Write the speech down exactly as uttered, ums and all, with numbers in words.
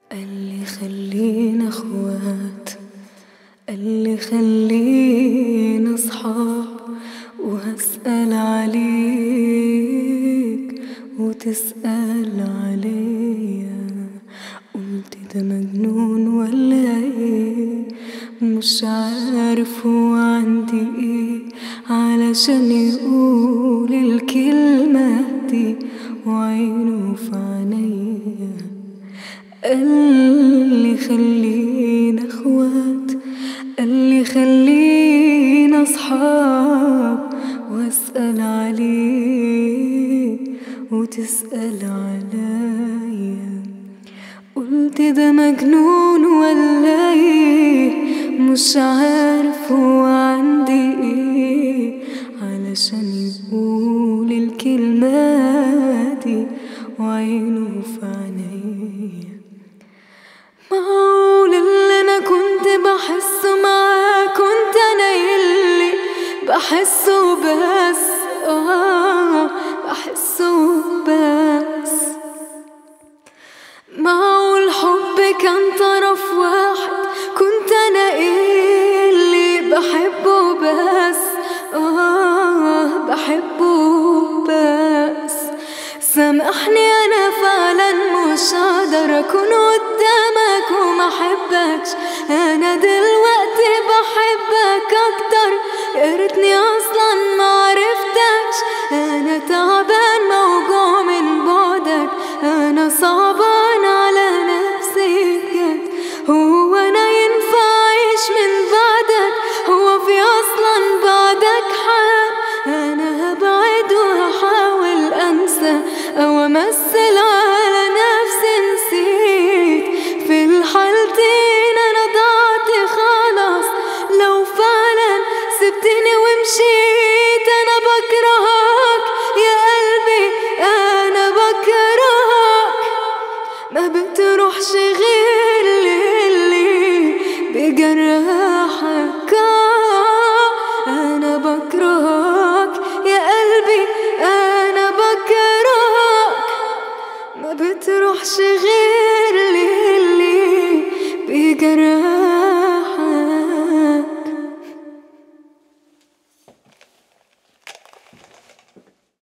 قالي خلينا اخوات، قالي خلينا اصحاب، وهسأل عليك وتسأل عليا. قلت ده مجنون ولا ايه؟ مش عارف هو عندي ايه علشان يقول الكلمة دي وعينه في عينيا. قالي خلينا اخوات، قالي خلينا اصحاب، واسأل عليك وتسأل عليا. قلت ده مجنون ولا ايه؟ مش عارف هو عندي ايه علشان يقول الكلمة دي وعينه في عينيا. معقول اللي انا كنت بحسه معاه كنت انا اللي بحسه بس؟ اه بحسه بس. معقول حب كان طرف واحد كنت انا اللي بحبه بس؟ اه بحبه بس. سامحني انا فعلا مش هقدر اكون قدامك وما احبكش. انا دلوقتي بحبك اكتر، يا ريتني اصلا ما عرفتكش. انا تعبان موجوع من بعدك، انا صعبان على نفسي بجد. هو انا ينفع اعيش من بعدك؟ هو في اصلا بعدك حال؟ انا هبعد وهحاول انسى او امثل على نفسي نسيت. في الحالتين انا ضعت خلاص. لو فعلا سبتني ومشيت انا بكرهك يا قلبي، انا بكرهك. ما بتروحش غير للي بجرحك.